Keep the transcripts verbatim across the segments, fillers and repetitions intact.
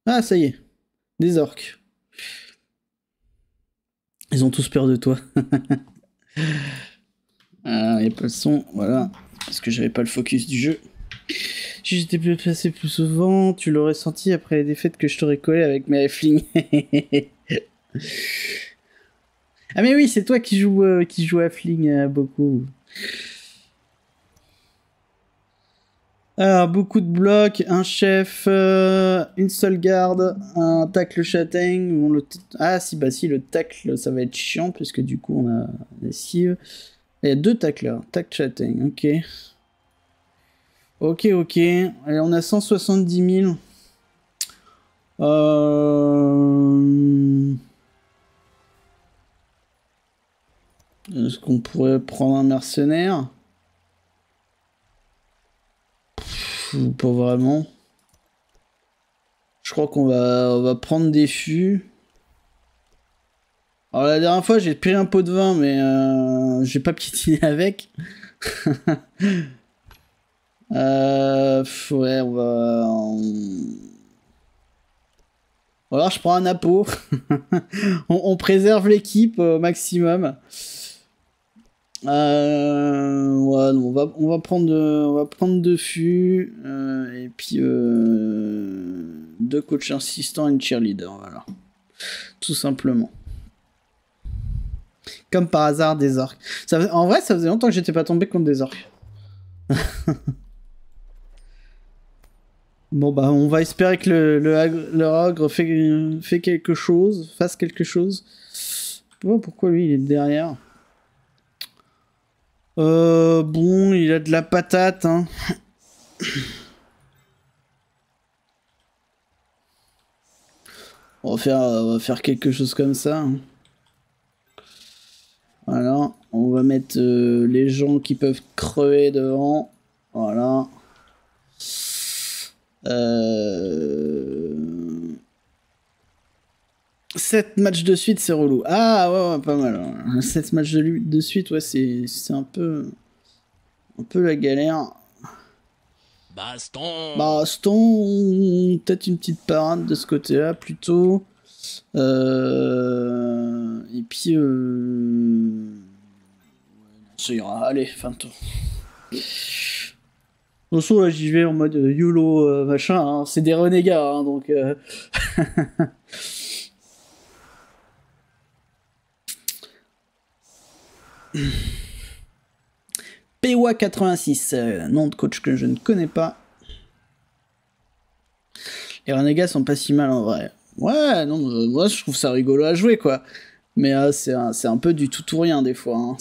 Ah, ça y est. Des orques. Ils ont tous peur de toi. Ah, il n'y a pas le son, voilà. Parce que j'avais pas le focus du jeu. Si j'étais plus placé plus souvent, tu l'aurais senti après les défaites que je t'aurais collé avec mes Halflings. Ah mais oui, c'est toi qui joues euh, qui joue Halfling euh, beaucoup. Alors, beaucoup de blocs, un chef, euh, une seule garde, un tacle châtaigne. Bon, le ah si, bah si, le tacle, ça va être chiant, puisque du coup, on a l'esquive. Il y a deux tacleurs, tacle châtaigne, ok. Ok, ok. Allez, on a cent soixante-dix mille. Euh... Est-ce qu'on pourrait prendre un mercenaire? Pff, pas vraiment. Je crois qu'on va, on va prendre des fûts. Alors la dernière fois j'ai pris un pot de vin mais euh, j'ai pas piétiné avec. euh, ouais on va... On... Alors je prends un appôt. on, on préserve l'équipe au maximum. Euh, ouais, on va, on va prendre, on va prendre deux fûts euh, et puis euh, deux coachs assistants et une cheerleader, voilà, tout simplement. Comme par hasard des orques. Ça fait, en vrai, ça faisait longtemps que j'étais pas tombé contre des orques. Bon bah, on va espérer que le, le, le ogre fait, fait quelque chose, fasse quelque chose. Oh, pourquoi lui il est derrière? Euh, bon, il a de la patate, hein. On va faire, on va faire quelque chose comme ça. Hein. Voilà, on va mettre euh, les gens qui peuvent crever devant. Voilà. Euh... sept matchs de suite, c'est relou. Ah ouais, ouais pas mal. sept matchs de, de suite, ouais, c'est un peu... Un peu la galère. Baston. Baston, peut-être une petite parade de ce côté-là plutôt. Euh... Et puis... Euh... Ça ira, allez, fin de tour. De toute façon, là, j'y vais en mode euh, YOLO, euh, machin, hein. C'est des renégats, hein, donc... Euh... P W A quatre-vingt-six, euh, nom de coach que je ne connais pas. Les renégats sont pas si mal en vrai. Ouais, non, euh, moi je trouve ça rigolo à jouer, quoi. Mais euh, c'est un, un peu du tout ou rien, des fois. Hein.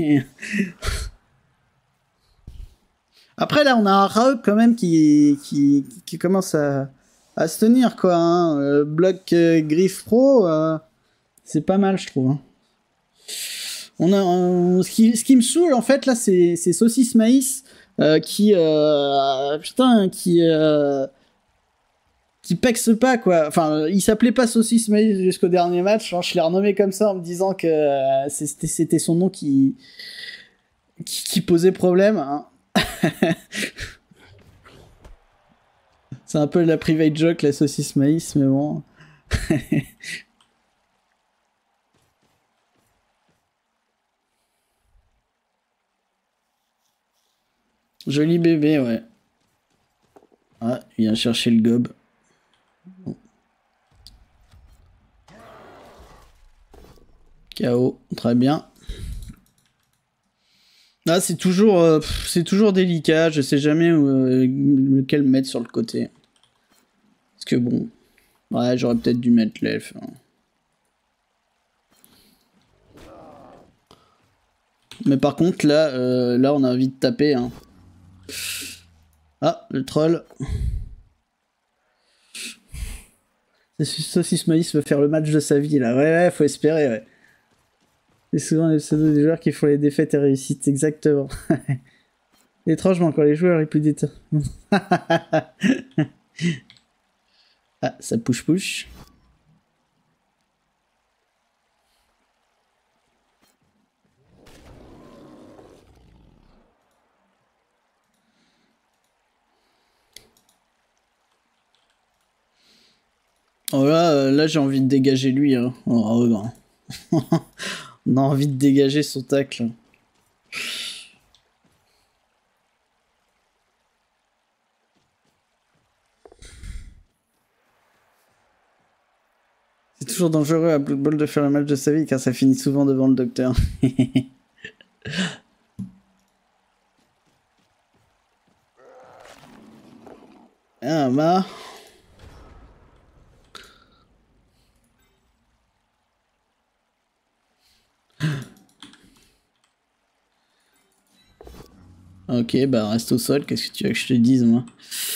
Après, là, on a un Raub quand même qui, qui, qui commence à, à se tenir, quoi. Hein. Euh, bloc euh, Griff Pro, euh, c'est pas mal, je trouve. Hein. On a, on, ce, qui, ce qui me saoule, en fait, là, c'est Saucisse Maïs euh, qui... Euh, putain, qui... Euh, qui pexe pas, quoi. Enfin, il s'appelait pas Saucisse Maïs jusqu'au dernier match. Hein. Je l'ai renommé comme ça en me disant que euh, c'était son nom qui, qui, qui posait problème. Hein. C'est un peu la private joke, la saucisse maïs, mais bon. Joli bébé, ouais. Ah, il vient chercher le gob. Bon. K O, très bien. Ah, c'est toujours, euh, c'est toujours délicat. Je sais jamais où, euh, lequel mettre sur le côté. Parce que bon, ouais, j'aurais peut-être dû mettre l'elfe. Hein. Mais par contre, là, euh, là, on a envie de taper. Hein. Ah, le troll. Saucisse Maïs veut faire le match de sa vie, là. Ouais, ouais, faut espérer, ouais. C'est souvent les pseudos des joueurs qui font les défaites et réussites, exactement. Étrangement, quand les joueurs les plus déter... ah, ça push-push. Oh là, euh, là j'ai envie de dégager lui. Hein. Oh, oh, non. On a envie de dégager son tacle. C'est toujours dangereux à Blood Bowl de faire le match de sa vie car ça finit souvent devant le docteur. Ah bah. Ok, bah reste au sol, qu'est-ce que tu veux que je te dise, moi?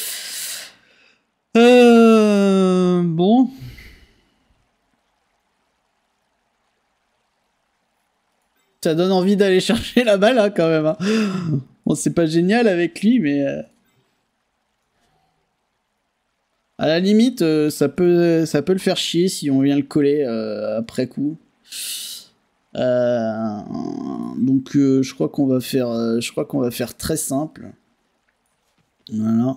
Euh... Bon. Ça donne envie d'aller chercher la balle, hein, quand même. Hein. Bon, c'est pas génial avec lui, mais... Euh... À la limite, euh, ça, peut, ça peut le faire chier si on vient le coller euh, après coup. Euh... Donc, euh, je crois qu'on va faire... Euh, je crois qu'on va faire très simple. Voilà.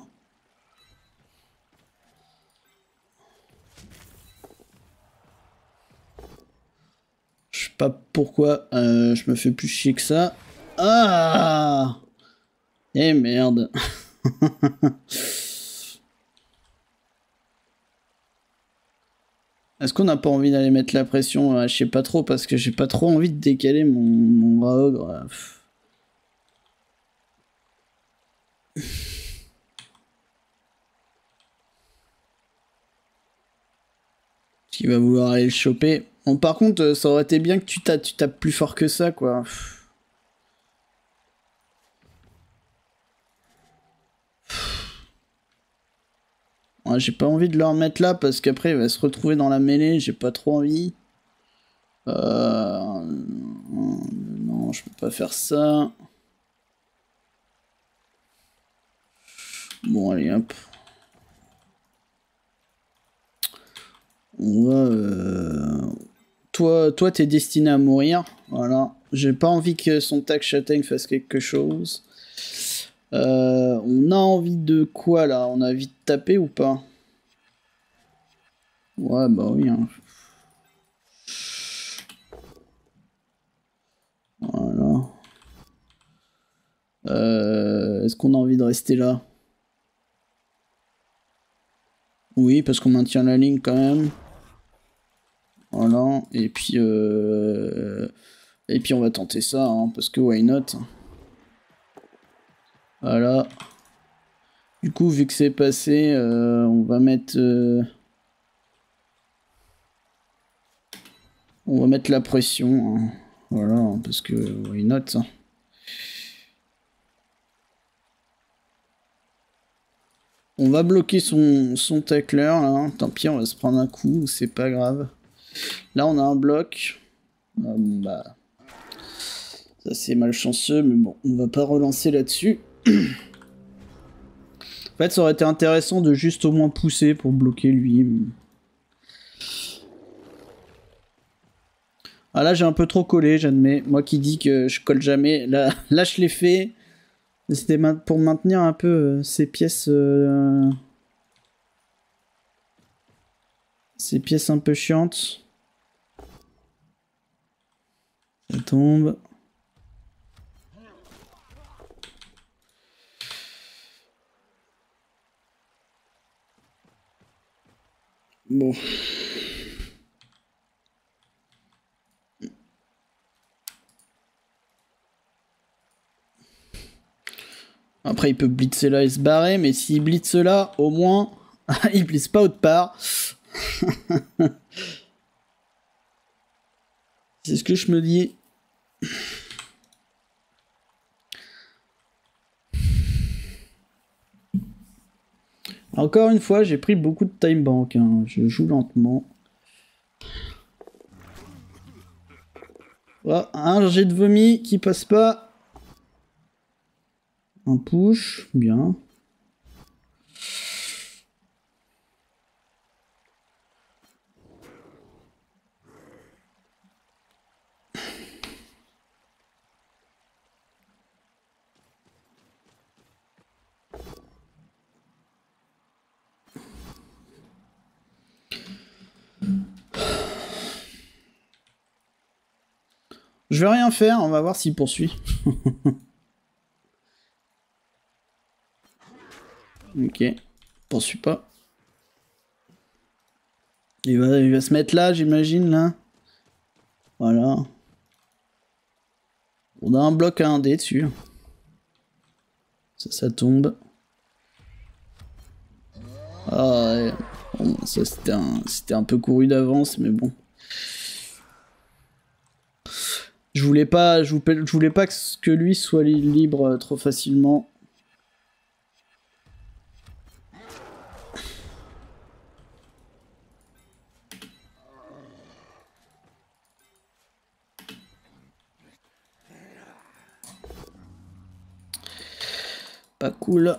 Je sais pas pourquoi euh, je me fais plus chier que ça. Ah! Eh merde. Est-ce qu'on n'a pas envie d'aller mettre la pression? euh, Je sais pas trop, parce que j'ai pas trop envie de décaler mon, mon bras ogre. Qui va vouloir aller le choper. Bon, par contre, ça aurait été bien que tu tapes, tu tapes plus fort que ça, quoi. Ouais, j'ai pas envie de le remettre là, parce qu'après, il va se retrouver dans la mêlée. J'ai pas trop envie. Euh... Non, je peux pas faire ça. Bon, allez, hop. On va... Euh... Toi, toi, t'es destiné à mourir. Voilà. J'ai pas envie que son tac châtaigne fasse quelque chose. Euh, on a envie de quoi, là? On a envie de taper ou pas? Ouais, bah oui. Hein. Voilà. Euh, Est-ce qu'on a envie de rester là? Oui, parce qu'on maintient la ligne quand même. Voilà. Et puis... Euh... Et puis on va tenter ça, hein, parce que why not? Voilà. Du coup, vu que c'est passé, euh, on va mettre... Euh... On va mettre la pression. Hein. Voilà, hein, parce que why not? Hein. On va bloquer son, son tackler, là. Tant pis, on va se prendre un coup, c'est pas grave. Là, on a un bloc. Ah, bon, bah... Ça, c'est malchanceux, mais bon, on va pas relancer là-dessus. En fait, ça aurait été intéressant de juste au moins pousser pour bloquer lui. Ah là, j'ai un peu trop collé, j'admets. Moi qui dis que je colle jamais, là, là je l'ai fait. C'était pour maintenir un peu euh, ces pièces... Euh... Ces pièces un peu chiantes. Ça tombe. Bon. Après, il peut blitzer là et se barrer, mais s'il blitze là, au moins, il blitze pas autre part. C'est ce que je me dis. Encore une fois, j'ai pris beaucoup de time bank. Hein. Je joue lentement. Oh, un jet de vomi qui passe pas. Un push, bien. Je vais rien faire, on va voir s'il poursuit. Ok, poursuit pas. Il va, il va se mettre là, j'imagine, là. Voilà. On a un bloc à un dé dessus. Ça, ça tombe. Ah ouais. Bon, ça c'était un, c'était un peu couru d'avance, mais bon. Je voulais pas, je voulais, je voulais pas que, que lui soit li libre trop facilement. Pas cool.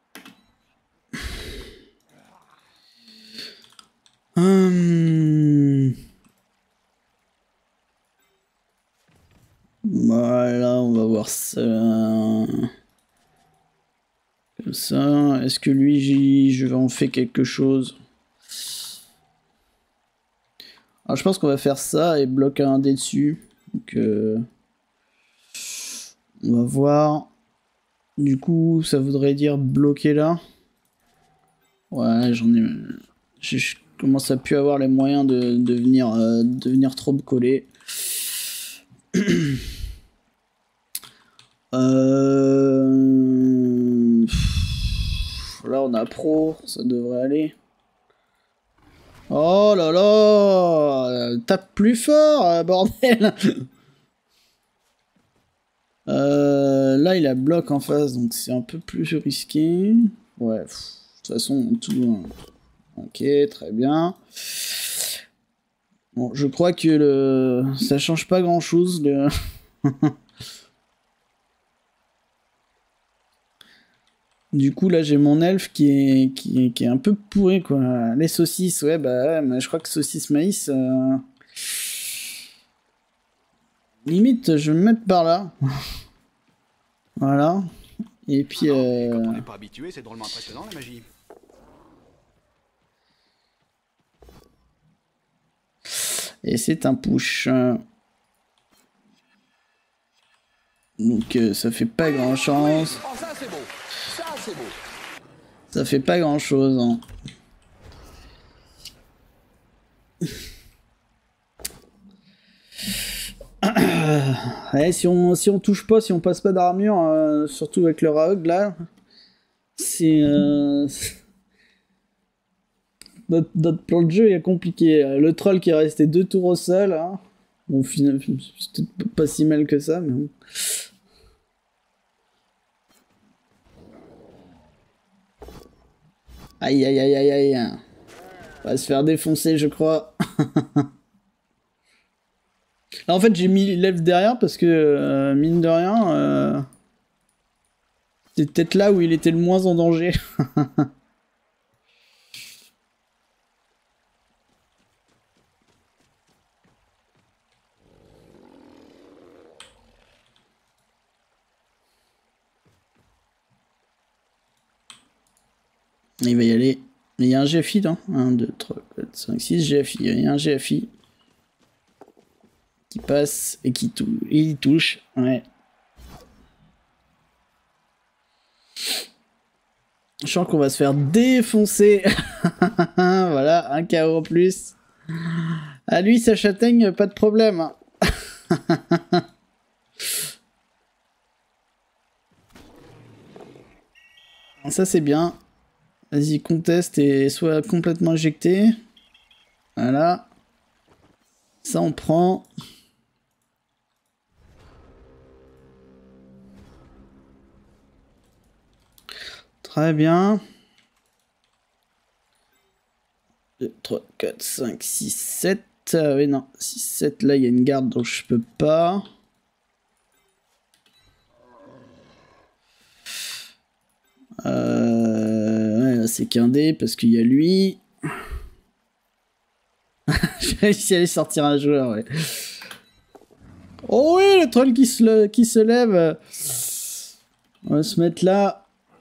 Hum... Voilà, on va voir ça. Comme ça. Est-ce que lui, je vais en faire quelque chose? Alors, je pense qu'on va faire ça et bloquer un dé dessus. Donc, euh... on va voir. Du coup, ça voudrait dire bloquer là. Ouais, j'en ai... Je, je commence à plus avoir les moyens de, de, venir, euh, de venir trop me coller. euh... Là, on a pro, ça devrait aller. Oh là là, tape plus fort, bordel. euh, Là, il a bloc en face, donc c'est un peu plus risqué. Ouais, pff, de toute façon, tout... Ok, très bien. Bon, je crois que le... ça change pas grand-chose. Le... Du coup, là, j'ai mon elfe qui est, qui est, qui est un peu pourri, quoi. Les saucisses, ouais, bah ouais, mais je crois que saucisse maïs... Euh... Limite, je vais me mettre par là. Voilà. Et puis... Euh... Quand on n'est pas habitué, c'est drôlement impressionnant, la magie. Et c'est un push. Donc, euh, ça fait pas grand-chose. Oh, ça, c'est beau. Ça, c'est beau. Ça fait pas grand-chose, hein. Ouais, si on, si on touche pas, si on passe pas d'armure, euh, surtout avec le Raog là, c'est... Euh, notre, notre plan de jeu est compliqué. Le troll qui est resté deux tours au sol, hein. Bon, finalement, c'est peut-être pas si mal que ça, mais bon. Aïe aïe aïe aïe aïe. On va se faire défoncer, je crois. Là, en fait, j'ai mis l'elfe derrière parce que, euh, mine de rien, euh, c'est peut-être là où il était le moins en danger. Il va y aller. Il y a un G F I là. un, deux, trois, quatre, cinq, six G F I. Il y a un G F I qui passe et qui tou il touche. Ouais. Je sens qu'on va se faire défoncer. Voilà, un K O en plus. À lui, sa châtaigne, pas de problème. Ça, c'est bien. Vas-y, conteste et soit complètement éjecté. Voilà. Ça, on prend. Très bien. deux, trois, quatre, cinq, six, sept. Ah oui, non. six, sept, là, il y a une garde, donc je peux pas. Euh... Ouais, là, c'est qu'un dé, parce qu'il y a lui. J'ai réussi à aller sortir un joueur, ouais. Oh oui, le troll qui se, qui se lève. On va se mettre là.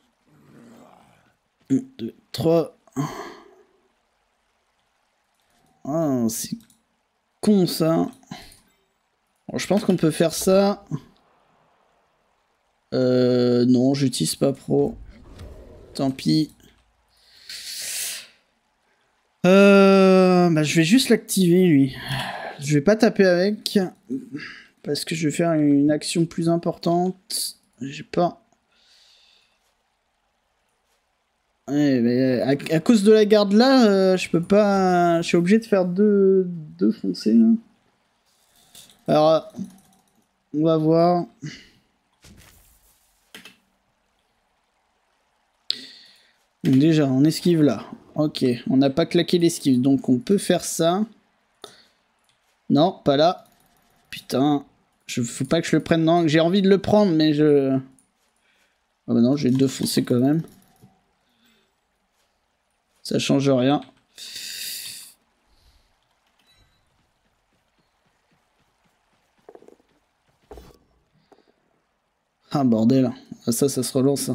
un, deux, trois. Ah, c'est con ça. Bon, je pense qu'on peut faire ça. Euh, non, j'utilise pas pro. Tant pis. Euh, bah, je vais juste l'activer, lui. Je vais pas taper avec. Parce que je vais faire une action plus importante. J'ai pas... Ouais, mais à, à cause de la garde là, euh, je peux pas... Je suis obligé de faire deux, deux foncés, là. Alors, on va voir. Donc déjà, on esquive là. Ok, on n'a pas claqué l'esquive, donc on peut faire ça. Non, pas là. Putain, je faut pas que je le prenne. Non, j'ai envie de le prendre, mais je... Oh bah non, j'ai deux foncés quand même. Ça change rien. Ah bordel. Ah, ça, ça se relance.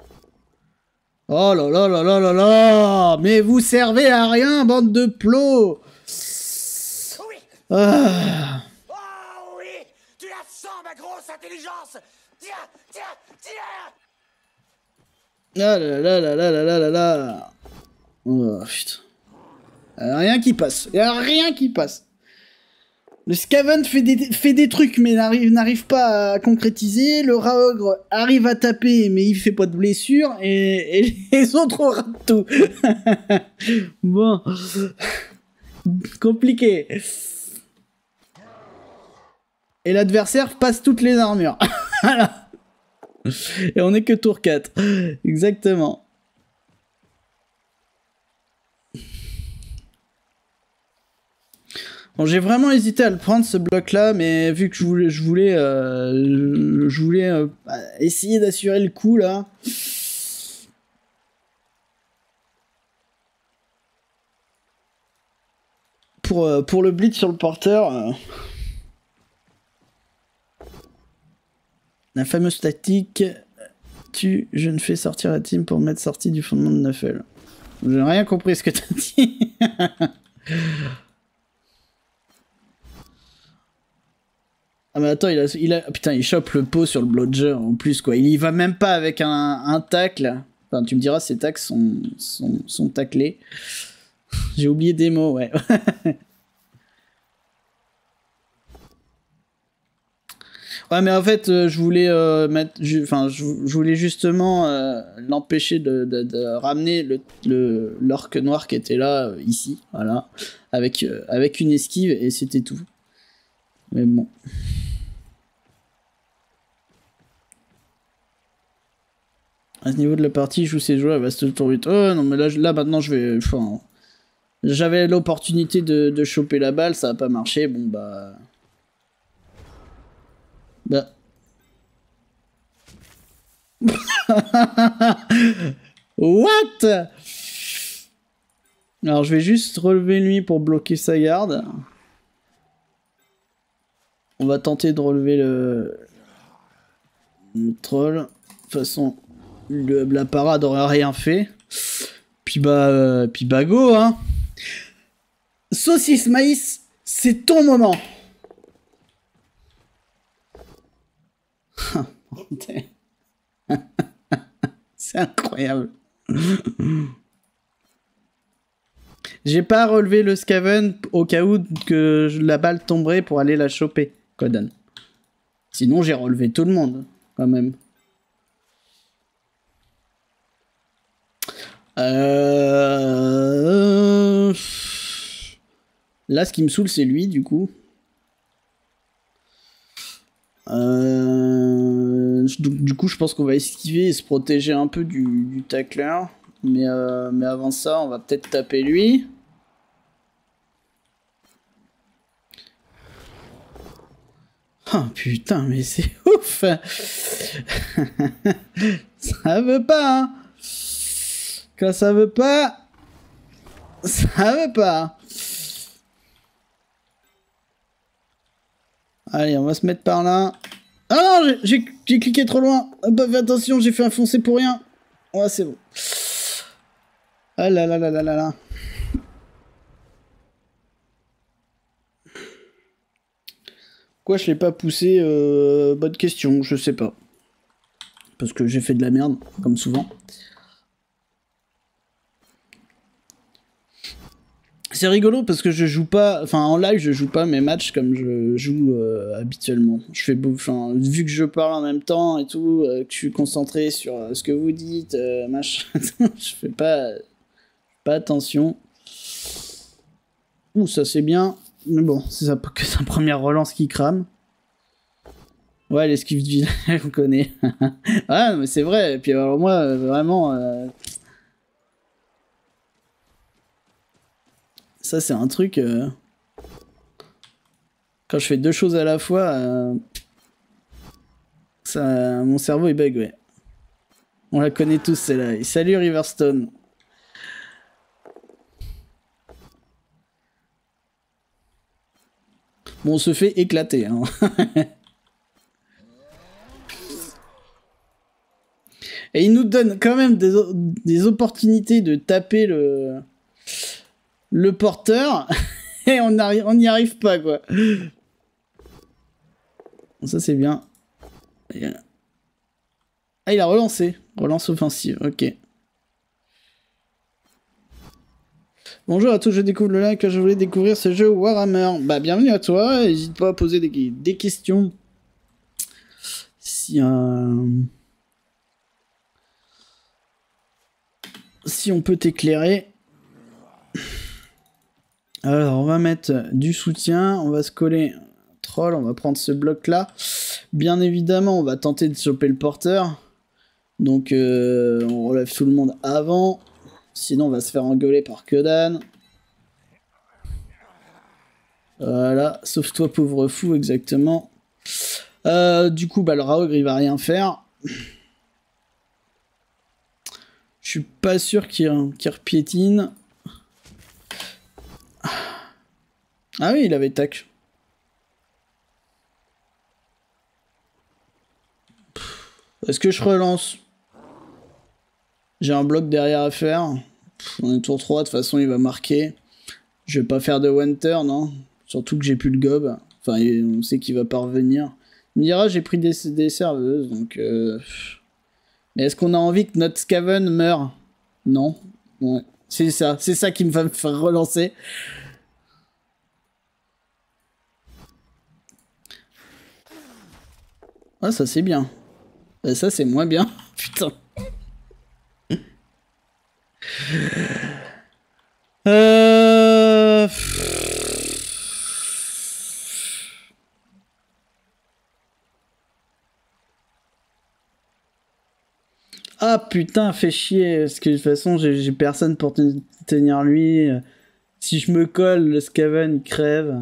Oh là là là là là là. Mais vous servez à rien, bande de plots. Oui. Ah. Oh oui. Tu la sens, ma grosse intelligence. Tiens, tiens, tiens. Ah là là là là là là là là. Oh putain. Y'a rien qui passe. Y'a rien qui passe. Le Skaven fait des, fait des trucs mais n'arrive n'arrive pas à concrétiser. Le Raogre arrive à taper mais il fait pas de blessure. Et, et les autres ratent tout. Bon. Compliqué. Et l'adversaire passe toutes les armures. Voilà. Et on est que tour quatre. Exactement. Bon, j'ai vraiment hésité à le prendre ce bloc là, mais vu que je voulais, je voulais, euh, je voulais euh, essayer d'assurer le coup là. Pour, euh, pour le blitz sur le porteur. Euh... La fameuse tactique. Tu, je ne fais sortir la team pour mettre sortie du fondement de Nuffle. J'ai rien compris ce que t'as dit. Ah mais attends, il a, il a... Putain, il chope le pot sur le blodger en plus, quoi. Il y va même pas avec un, un tacle. Enfin, tu me diras, ces tacles sont, sont, sont taclés. J'ai oublié des mots, ouais. Ouais, mais en fait, euh, je voulais euh, mettre... Enfin, je, je voulais justement euh, l'empêcher de, de, de ramener le, le, l'orque noir qui était là, euh, ici, voilà. Avec, euh, avec une esquive, et c'était tout. Mais bon... À ce niveau de la partie, il joue ses joueurs, il va se tour huit. Oh non, mais là, là maintenant, je vais. Enfin, j'avais l'opportunité de, de choper la balle, ça a pas marché. Bon, bah. Bah. What? Alors, je vais juste relever lui pour bloquer sa garde. On va tenter de relever le. Le troll. De toute façon. Le, la parade aurait rien fait. Puis bah, euh, puis bah go, hein. Saucisse maïs, c'est ton moment. C'est incroyable. J'ai pas relevé le Skaven au cas où que la balle tomberait pour aller la choper, Kodan. Sinon j'ai relevé tout le monde, quand même. Euh... Là, ce qui me saoule, c'est lui, du coup. Euh... Du coup, je pense qu'on va esquiver et se protéger un peu du, du tacler. Mais, euh... mais avant ça, on va peut-être taper lui. Oh putain, mais c'est ouf. Ça veut pas, hein. Quand ça veut pas, ça veut pas. Allez, on va se mettre par là. Ah non, j'ai cliqué trop loin. Bah, fais attention, j'ai fait un foncé pour rien. Ouais, c'est bon. Ah là là là là là là. Pourquoi je l'ai pas poussé euh, bonne question, je sais pas. Parce que j'ai fait de la merde, comme souvent. C'est rigolo parce que je joue pas, enfin en live je joue pas mes matchs comme je joue euh, habituellement. Je fais, enfin vu que je parle en même temps et tout, euh, que je suis concentré sur euh, ce que vous dites, euh, machin, je fais pas, pas attention. Ouh ça c'est bien, mais bon c'est sa, que sa première relance qui crame. Ouais l'esquive de ville, on connaît. Ouais mais c'est vrai. Et puis alors moi euh, vraiment. Euh, Ça, c'est un truc... Euh... Quand je fais deux choses à la fois, euh... ça... mon cerveau, il bug, ouais. On la connaît tous, celle-là. Salut, Riverstone. Bon, on se fait éclater, hein. Et il nous donne quand même des, des opportunités de taper le... le porteur... Et on n'y arrive pas, quoi. Bon, ça, c'est bien. Ah, il a relancé. Relance offensive, ok. Bonjour à tous, je découvre le live que je voulais découvrir ce jeu Warhammer. Bah, bienvenue à toi. N'hésite pas à poser des, des questions. Si, euh... si on peut t'éclairer. Alors, on va mettre du soutien, on va se coller troll, on va prendre ce bloc-là. Bien évidemment, on va tenter de choper le porteur. Donc, euh, on relève tout le monde avant. Sinon, on va se faire engueuler par Kedan. Voilà, sauf toi, pauvre fou, exactement. Euh, du coup, bah, le Raogre, il va rien faire. Je suis pas sûr qu'il qu'il repiétine. Ah oui, il avait tac. Est-ce que je relance? J'ai un bloc derrière à faire. On est tour trois, de toute façon il va marquer. Je vais pas faire de one turn, non. Surtout que j'ai plus le gob. Enfin, on sait qu'il va pas revenir. Il me dira, j'ai pris des, des serveuses, donc... Euh... Mais est-ce qu'on a envie que notre Skaven meure? Non. Ouais. C'est ça, c'est ça qui me va me faire relancer. Ah, ça c'est bien. Et ça c'est moins bien. Putain. Euh... Ah putain, fait chier. Parce que de toute façon, j'ai personne pour tenir lui. Si je me colle, le Skaven il crève.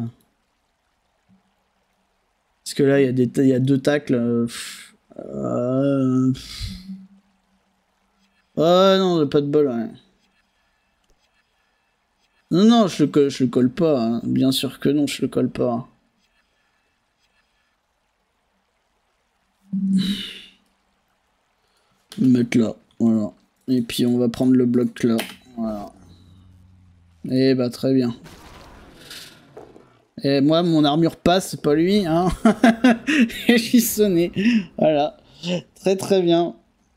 Parce que là, il y, y a deux tacles. Euh... Ah non, pas de bol, ouais. Non, non, je le colle, je le colle pas. Hein. Bien sûr que non, je le colle pas. Mettre là, voilà. Et puis on va prendre le bloc là, voilà. Et bah très bien. Et moi, mon armure passe, c'est pas lui, hein. Et je suis sonné. Voilà. Très très bien.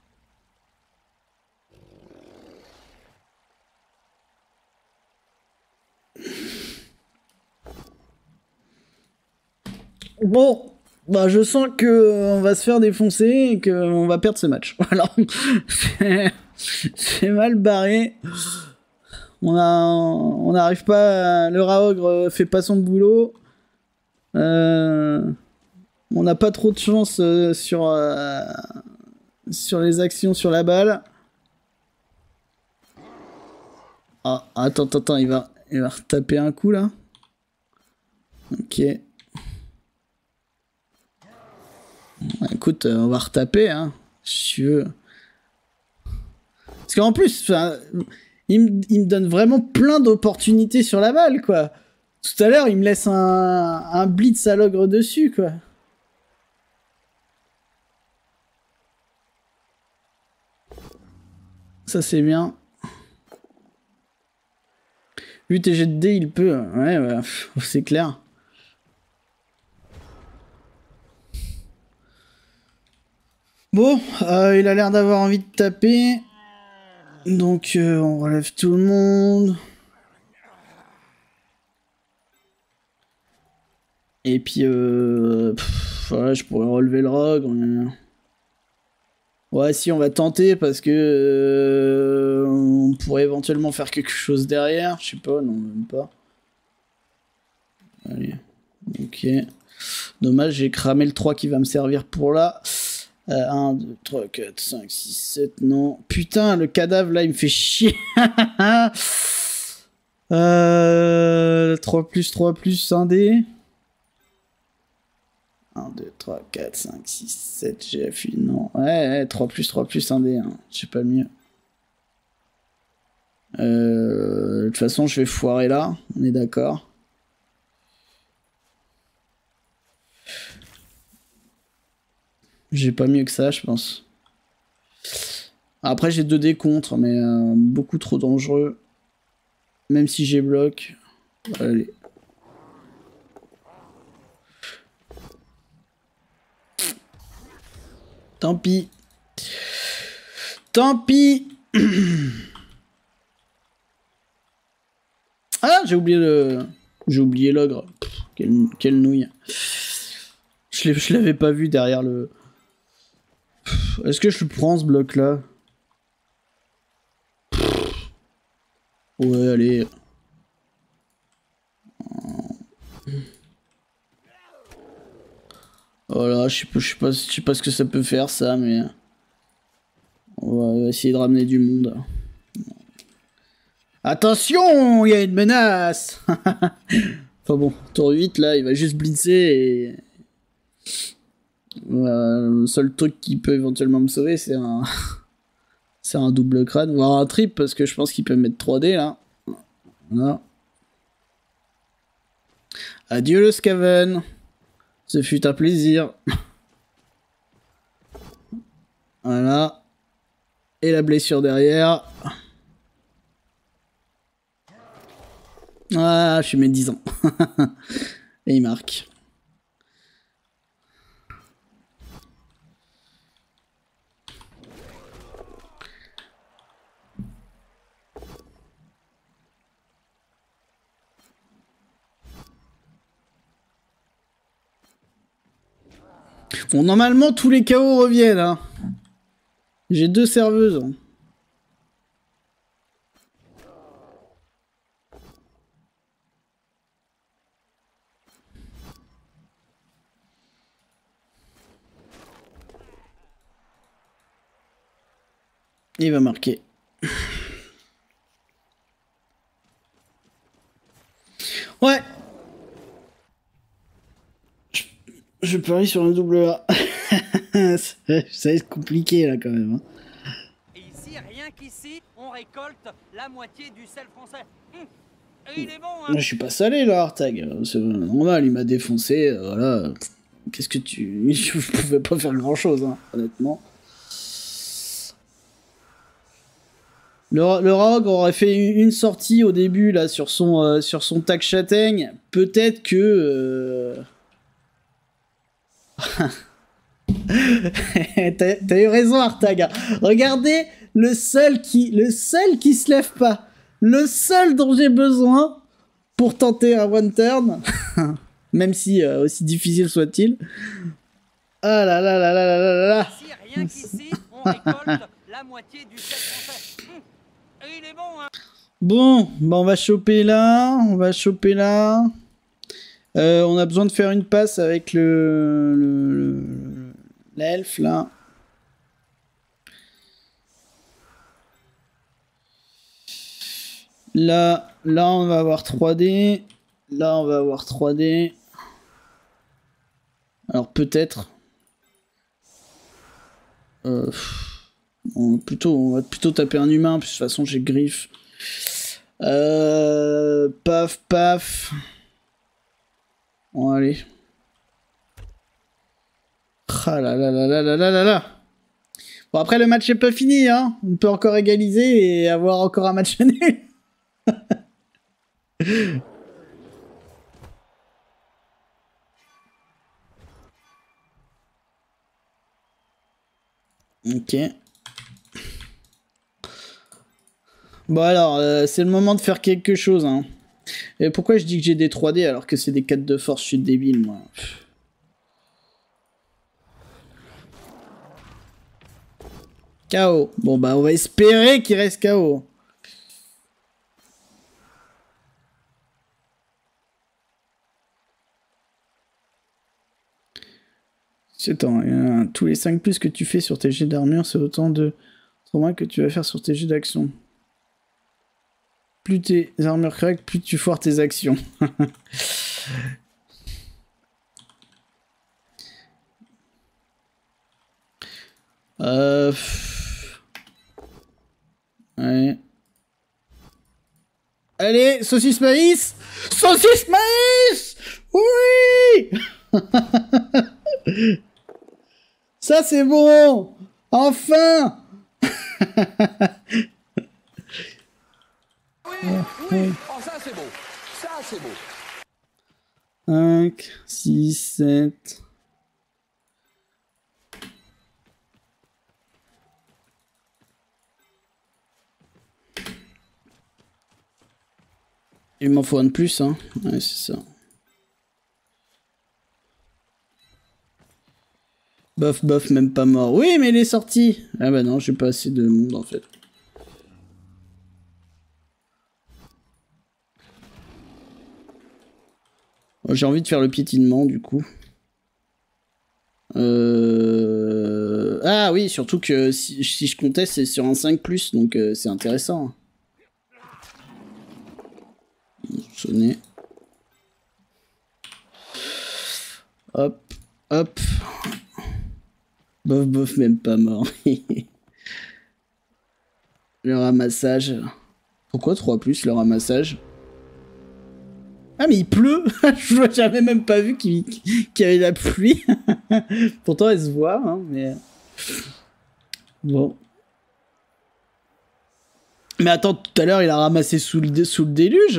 Bon, bah je sens que euh, on va se faire défoncer et qu'on va perdre ce match. Voilà. C'est mal barré. On a, on n'arrive pas. À... Le Raogre fait pas son boulot. Euh... On n'a pas trop de chance euh, sur euh... sur les actions sur la balle. Ah, attends, attends, attends, il va, il va retaper un coup là. Ok. Écoute, on va retaper, hein, si tu veux. Parce qu'en plus, il, il me donne vraiment plein d'opportunités sur la balle, quoi. Tout à l'heure, il me laisse un, un blitz à l'ogre dessus, quoi. Ça, c'est bien. Vu tes jets de dés, il peut. Ouais, ouais, c'est clair. Bon, euh, il a l'air d'avoir envie de taper. Donc euh, on relève tout le monde. Et puis euh, pff, ouais, je pourrais relever le rogue. Mais... ouais, si on va tenter parce que euh, on pourrait éventuellement faire quelque chose derrière. Je sais pas, non même pas. Allez, ok. Dommage, j'ai cramé le trois qui va me servir pour là. Euh, un, deux, trois, quatre, cinq, six, sept, non. Putain, le cadavre là, il me fait chier. euh, trois plus, trois plus, un dé. un, deux, trois, quatre, cinq, six, sept, G F U, non. Ouais, ouais, trois plus, trois plus, un dé. Hein. Je sais pas le mieux. Euh, de toute façon, je vais foirer là. On est d'accord. J'ai pas mieux que ça, je pense. Après, j'ai deux dés contre, mais euh, beaucoup trop dangereux. Même si j'ai bloc. Allez. Tant pis. Tant pis. Ah, j'ai oublié le... J'ai oublié l'ogre. Quelle, quelle nouille. Je l'avais pas vu derrière le... Est-ce que je prends ce bloc-là? Ouais, allez. Voilà, je sais pas, je sais pas, je sais pas ce que ça peut faire, ça, mais... On va essayer de ramener du monde. Attention, il y a une menace. Enfin bon, tour huit, là, il va juste blitzer et... Euh, le seul truc qui peut éventuellement me sauver, c'est un... c'est un double crâne, voire un triple, parce que je pense qu'il peut mettre trois dés, là. Voilà. Adieu le Skaven. Ce fut un plaisir. Voilà. Et la blessure derrière. Ah, je suis mes dix ans. Et il marque. Bon, normalement, tous les K O reviennent. Hein. J'ai deux serveuses. Hein. Il va marquer. Ouais. Je, je parie sur un double A. Ça va être compliqué là quand même. Hein. Et ici, rien qu'ici, on récolte la moitié du sel français. Hum. Et il est bon, hein. Je suis pas salé là, Artag. C'est normal, il m'a défoncé. Euh, voilà. Qu'est-ce que tu... Je pouvais pas faire grand chose, hein, honnêtement. Le, le Rogue aurait fait une sortie au début là sur son euh, sur son tac châtaigne. Peut-être que euh... t'as, t'as eu raison, Artag. Regardez le seul qui le seul qui se lève pas, le seul dont j'ai besoin pour tenter un one turn, même si euh, aussi difficile soit-il. Ah là là là là là là là. Ici, rien qu'ici, on récolte la moitié du sel français. Hum. Et il est bon, hein. Bon, bah on va choper là, on va choper là. Euh, on a besoin de faire une passe avec le, le, le l'elfe là. Là, là on va avoir trois dés. Là on va avoir trois dés. Alors peut-être. Euh, on, plutôt, on va plutôt taper un humain, puis de toute façon j'ai griffe. Euh, paf, paf. Bon, allez. Ah là là là là là là là là. Bon, après, le match est pas fini, hein. On peut encore égaliser et avoir encore un match nul. Ok. Bon alors, euh, c'est le moment de faire quelque chose. Hein. Et pourquoi je dis que j'ai des trois D alors que c'est des quatre de force? Je suis débile, moi. K O. Bon bah on va espérer qu'il reste K O. Attends, euh, tous les cinq plus que tu fais sur tes jets d'armure, c'est autant de moins que tu vas faire sur tes jets d'action. Plus tes armures craquent, plus tu foires tes actions. euh... Ouais. Allez, saucisse maïs! Saucisse maïs! Oui! Ça c'est bon! Enfin! Oui, oui. Oh, ça c'est beau. Ça c'est beau. cinq, six, sept... Il m'en faut un de plus, hein. Ouais, c'est ça. Bof, bof, même pas mort. Oui, mais il est sorti. Ah bah non, j'ai pas assez de monde, en fait. J'ai envie de faire le piétinement, du coup. Euh... Ah oui, surtout que si, si je comptais, c'est sur un cinq plus, donc euh, c'est intéressant. Sonner. Hop, hop. Bof, bof, même pas mort. Le ramassage. Pourquoi trois plus, le ramassage? Ah mais il pleut. Je j'avais même pas vu qu'il qu'il y avait la pluie. Pourtant elle se voit, hein, mais... Bon. Mais attends, tout à l'heure il a ramassé sous le, sous le déluge.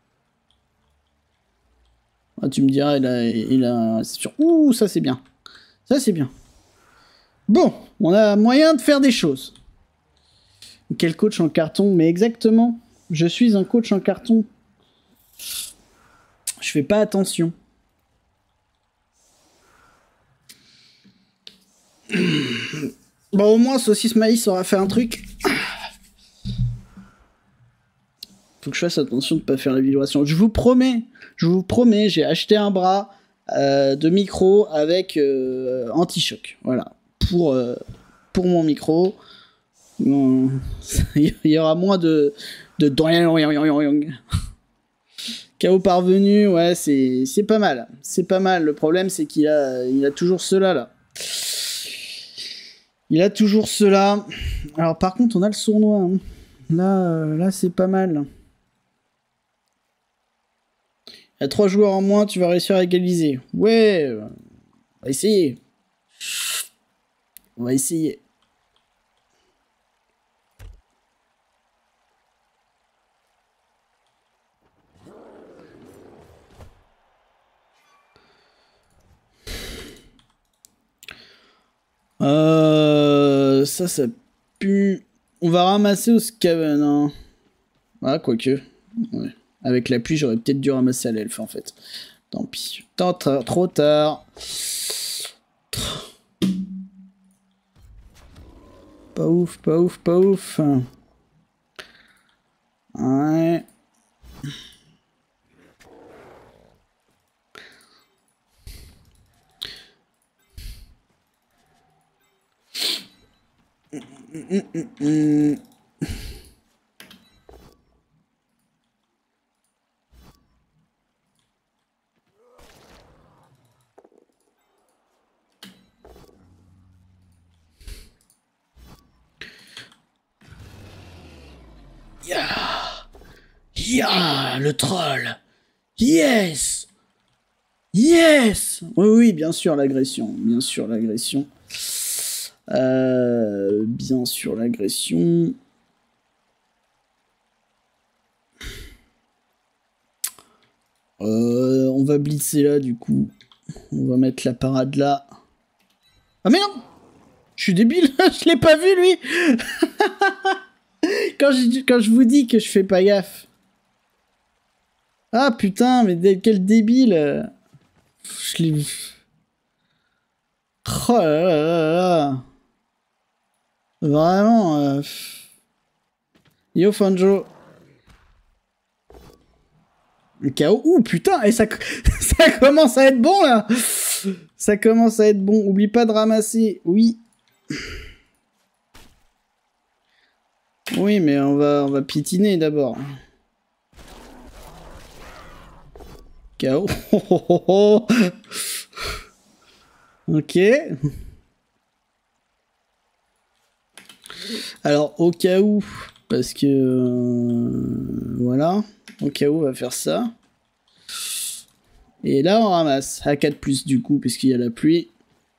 Ah, tu me diras, il a... Il a... Sur... Ouh, ça c'est bien. Ça c'est bien. Bon, on a moyen de faire des choses. Quel coach en carton? Mais exactement. Je suis un coach en carton. Je fais pas attention. Bon, au moins, Saucisse Maïs aura fait un truc. Faut que je fasse attention de pas faire la vibration. Je vous promets, je vous promets, j'ai acheté un bras euh, de micro avec euh, anti-choc. Voilà. Pour, euh, pour mon micro. Bon, il y aura moins de... de... K O parvenu, ouais, c'est c'est pas mal. C'est pas mal. Le problème, c'est qu'il a, il a toujours cela, là. Il a toujours cela. Alors, par contre, on a le sournois. Hein. Là, euh, là c'est pas mal. Il y a trois joueurs en moins, tu vas réussir à égaliser. Ouais, on va essayer. On va essayer. Euh, ça, ça pue. On va ramasser au Scaven. Hein. Ah, quoique. Ouais. Avec la pluie, j'aurais peut-être dû ramasser à l'elfe, en fait. Tant pis. Tant, trop tard. Pas ouf, pas ouf, pas ouf. Ouais. Mm, mm, mm. Yeah. Yeah, le troll. Yes. Yes. Oui, oui, bien sûr l'agression, bien sûr l'agression. Euh, bien sûr l'agression. Euh, on va blitzer là du coup. On va mettre la parade là. Ah mais non. Je suis débile, je l'ai pas vu lui. quand, je, quand je vous dis que je fais pas gaffe. Ah putain, mais quel débile. Je l'ai vu. Oh là là là là. Vraiment. Euh... Yo Fanjo. Le K O. Ouh putain, et ça, ça commence à être bon là. Ça commence à être bon. Oublie pas de ramasser. Oui. Oui, mais on va, on va piétiner d'abord. K O. Oh, oh, oh, oh. Ok. Alors, au cas où, parce que... Euh, voilà. Au cas où, on va faire ça. Et là, on ramasse. A quatre plus, du coup, puisqu'il y a la pluie.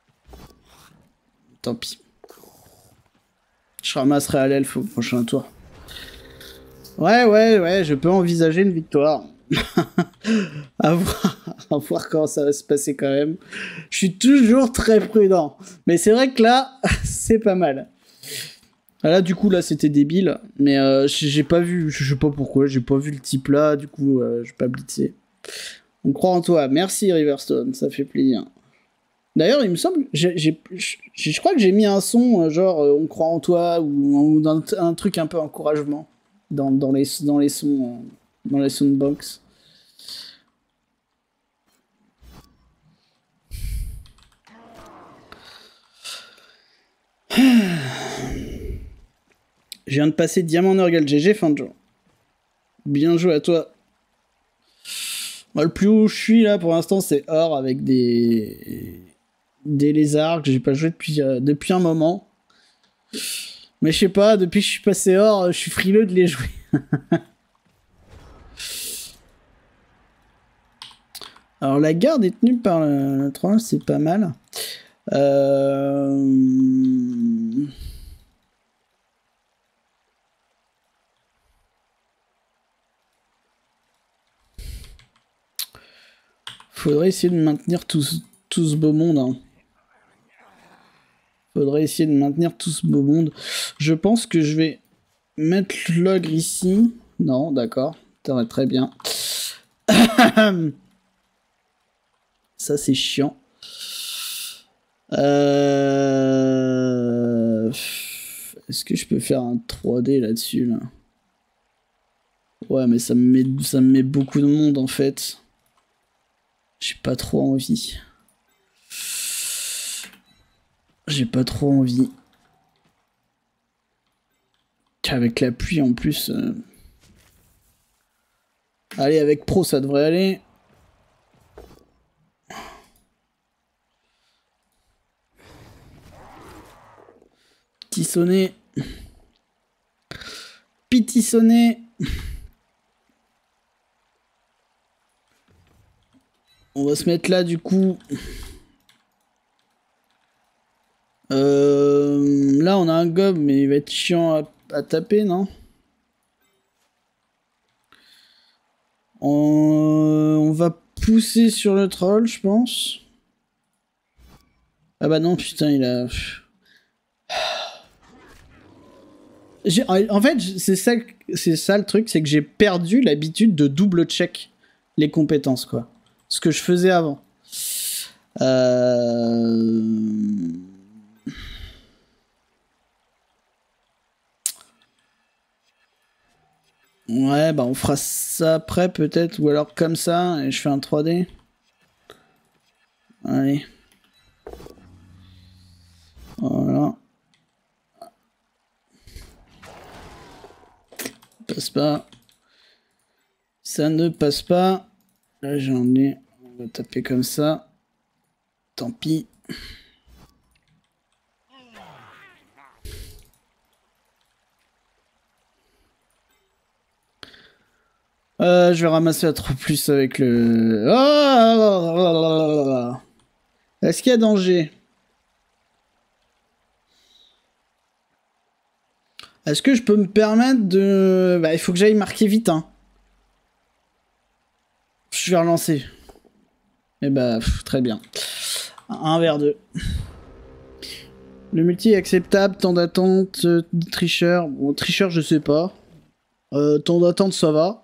Tant pis. Je ramasserai à l'elfe au prochain tour. Ouais, ouais, ouais, je peux envisager une victoire. à, voir, à voir comment ça va se passer quand même. Je suis toujours très prudent. Mais c'est vrai que là, c'est pas mal. Là, du coup, là, c'était débile. Mais euh, j'ai pas vu, je sais pas pourquoi, j'ai pas vu le type là. Du coup, euh, je vais pas blitzer. On croit en toi. Merci, Riverstone, ça fait plaisir. D'ailleurs, il me semble, j'ai, j'ai, je crois que j'ai mis un son, euh, genre, euh, on croit en toi, ou, ou un, un truc un peu encouragement dans, dans, les, dans les sons, euh, dans les soundbox. Je viens de passer Diamant Nurgle G G fin de jour. Bien joué à toi. Moi, le plus haut où je suis là pour l'instant, c'est Or avec des des lézards que j'ai pas joué depuis, euh, depuis un moment. Mais je sais pas, depuis que je suis passé Or, je suis frileux de les jouer. Alors la garde est tenue par le, le troll, c'est pas mal. Euh... Faudrait essayer de maintenir tout, tout ce beau monde. Hein. Faudrait essayer de maintenir tout ce beau monde. Je pense que je vais mettre l'ogre ici. Non, d'accord. Ça va très bien. Ça, c'est chiant. Euh... Est-ce que je peux faire un trois D là-dessus, là? Ouais, mais ça me met, ça me met beaucoup de monde, en fait. J'ai pas trop envie. J'ai pas trop envie. Avec la pluie, en plus... Euh... Allez, avec Pro, ça devrait aller. Petissonner. Pitissonner. On va se mettre là du coup. Euh, là on a un gob mais il va être chiant à, à taper, non? on... on va pousser sur le troll, je pense. Ah bah non, putain, il a... En fait, c'est ça, c'est ça le truc, c'est que j'ai perdu l'habitude de double check les compétences, quoi. Ce que je faisais avant. Euh... Ouais, bah on fera ça après peut-être, ou alors comme ça, et je fais un trois D. Allez. Voilà. Passe pas. Ça ne passe pas. Là j'en ai. On va taper comme ça. Tant pis. Euh, je vais ramasser à trop plus avec le... Oh, est-ce qu'il y a danger? Est-ce que je peux me permettre de... Bah, il faut que j'aille marquer vite, hein. Je vais relancer. Et bah, pff, très bien. Un vers deux. Le multi est acceptable, temps d'attente, euh, tricheur. Bon, tricheur, je sais pas. Euh, temps d'attente, ça va.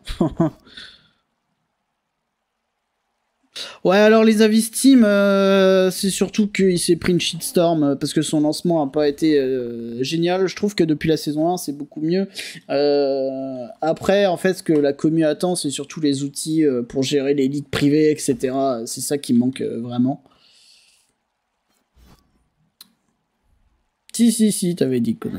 Ouais, alors les avis Steam, euh, c'est surtout qu'il s'est pris une shitstorm euh, parce que son lancement a pas été euh, génial. Je trouve que depuis la saison un, c'est beaucoup mieux. Euh, après, en fait, ce que la commu attend, c'est surtout les outils euh, pour gérer les ligues privées, et cetera. C'est ça qui manque euh, vraiment. Si, si, si, t'avais dit Conan.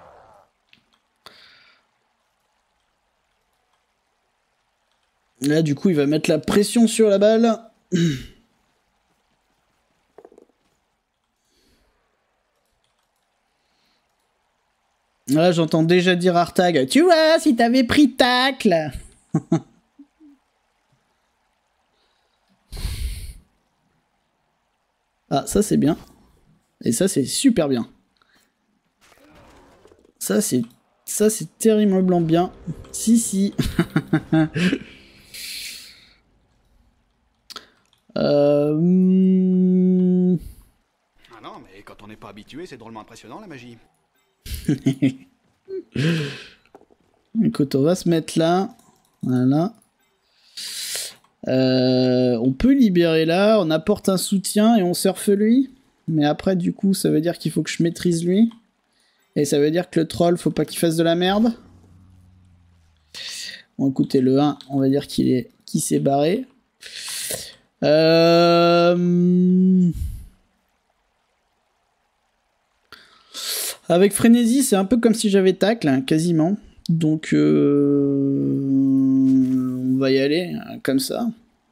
Là, du coup, il va mettre la pression sur la balle. Là, j'entends déjà dire Artag. Tu vois, si t'avais pris tacle. Ah, ça, c'est bien. Et ça, c'est super bien. Ça, c'est... Ça, c'est terriblement bien. Si, si. euh... Ah non, mais quand on n'est pas habitué, c'est drôlement impressionnant, la magie. Écoute, on va se mettre là. Voilà. Euh, on peut libérer là, on apporte un soutien et on surfe lui. Mais après, du coup, ça veut dire qu'il faut que je maîtrise lui. Et ça veut dire que le troll, faut pas qu'il fasse de la merde. Bon, écoutez, le un, on va dire qu'il est, qu'il s'est barré. Euh... Avec frénésie, c'est un peu comme si j'avais tacle, hein, quasiment. Donc, euh... on va y aller, hein, comme ça.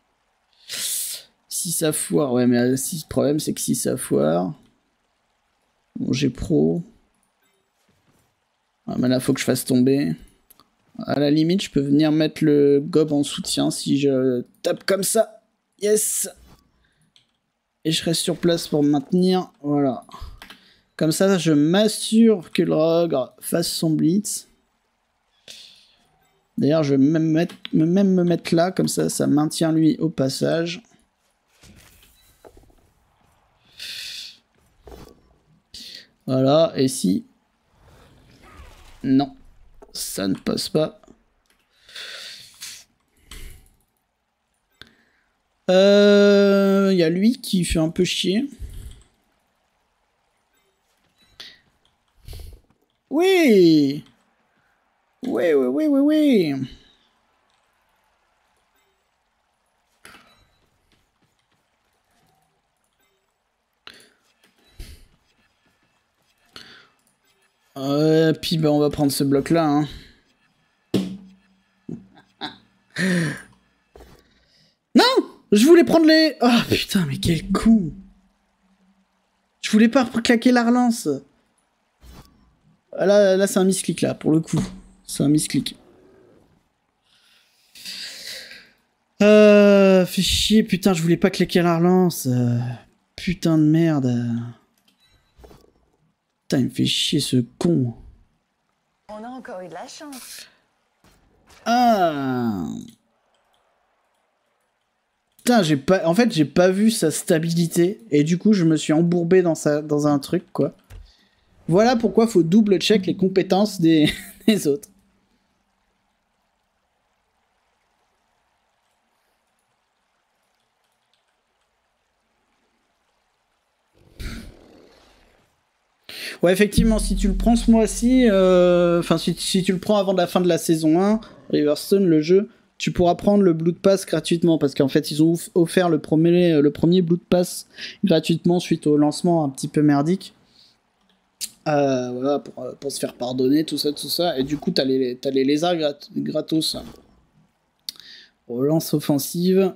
Si ça foire, ouais, mais si, le problème, c'est que si ça foire... Bon, j'ai pro... Ah, mais là, faut que je fasse tomber. À la limite, je peux venir mettre le gob en soutien si je tape comme ça. Yes! Et je reste sur place pour me maintenir. Voilà. Comme ça, je m'assure que le rogue fasse son blitz. D'ailleurs, je vais même, mettre, même me mettre là. Comme ça, ça maintient lui au passage. Voilà. Et si... Non, ça ne passe pas. Il euh, y a lui qui fait un peu chier. Oui. Oui, oui, oui, oui, oui. Euh, puis bah on va prendre ce bloc là hein. Non, je voulais prendre les... Oh putain mais quel con. Je voulais pas claquer la relance. Là, là c'est un misclick là pour le coup. C'est un misclick. Euh, fait chier putain je voulais pas claquer la relance. Euh, putain de merde. Putain, il me fait chier ce con. On a encore eu de la chance. Ah. Putain, j'ai pas... En fait, j'ai pas vu sa stabilité. Et du coup, je me suis embourbé dans, sa... dans un truc, quoi. Voilà pourquoi faut double check les compétences des, des autres. Ouais, effectivement, si tu le prends ce mois-ci, enfin, euh, si, si tu le prends avant de la fin de la saison un, Riverstone, le jeu, tu pourras prendre le Blood Pass gratuitement, parce qu'en fait, ils ont offert le premier, le premier Blood Pass gratuitement suite au lancement un petit peu merdique. Euh, voilà, pour, pour se faire pardonner, tout ça, tout ça. Et du coup, t'as les, t'as les lézards grat gratos. Relance offensive.